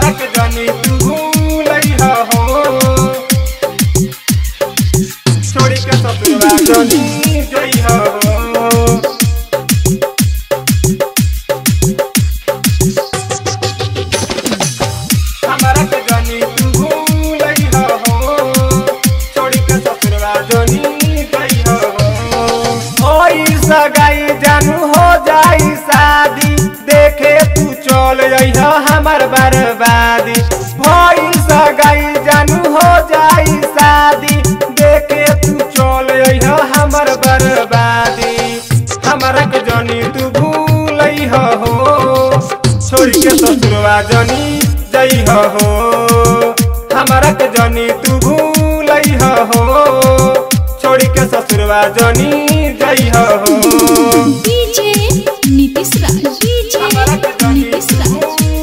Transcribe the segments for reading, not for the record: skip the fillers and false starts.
हमारा के जानी तू भूलैहा हो, छोड़ी के ससुरवा जानी जइहा हो। हमारा के जानी तू भूलैहा हो, छोड़ी के ससुरवा जानी जइहा हो। होई सगाई जानू हो जाई शादी, देखे तू चल जइहा हमर बर्बादी। होई सगाई जानू हो जाई शादी, देखे तू चल जइहा हमर बर्बादी। हमारा के जानी तू भूलैहा हो, छोड़ी के ससुरवा जानी जइहा हो। हमारा के जानी तू भूलैहा हो, छोड़ी के ससुरवा जानी जइहा हो। DJ Nitish Raj, DJ Nitish Raj,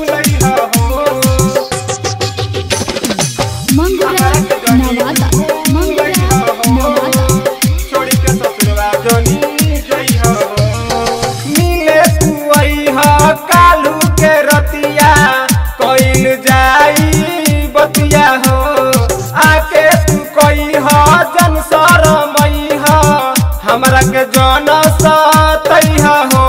Mangura Nawada, Mangura Nawada. छोड़ी के ससुरवा जानी जइहा हो। मिले तू अइहा कालू के रतिया, कइल जाई बतिया हो। आके तू कइहा जन शरमैहा, हमरा के जन सतैहा हो।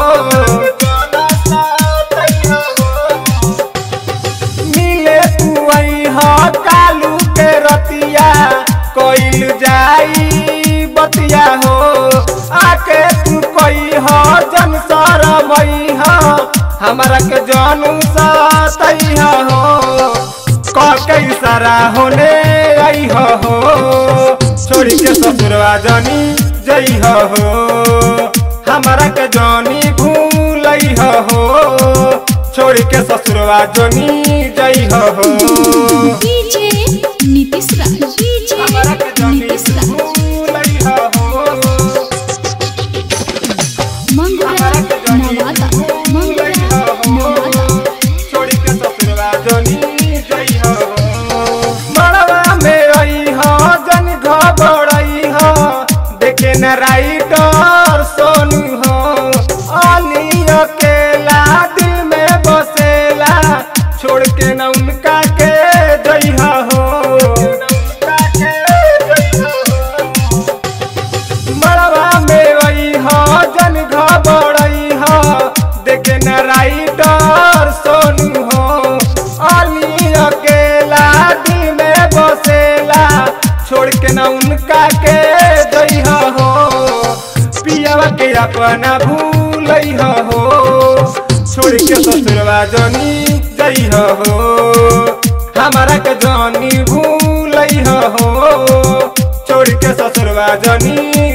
मिले तू अइहा कालू के रतिया, कइल जाई बतिया हो। आके तू कइहा जन शरमैहा, हमरा के जानू सतैहा हो। कके इशारा होने अइहा हो, छोड़ी के ससुरवा जानी जइहा हो। हमारा के जानी भूलैहा हो, छोड़ी के ससुरवा जानी जइहा हो। डीजे नीतीश राज, डीजे नीतीश राज, भूलैहा हो। मंगुरा नवादा, मंगुरा नवादा। छोड़ी के ससुरवा जानी जइहा हो। मड़वा में अइहा जन घबरइहा, देखे न राइटर सोनू हो। अली अकेला दिल में बसेला, छोड़ के न उनका के जइहा हो। मड़वा में अइहा जन घबरइहा, देखे न राइटर सोनू हो। अली अकेला दिल में बसेला, छोड़ के न उनका के जइहा हो। पियावा के अपना भूलैहा हो, छोड़ के ससुरवा जानी जइहा हो। हमारा के जानी भूलैहा हो, छोड़ के ससुरवा जानी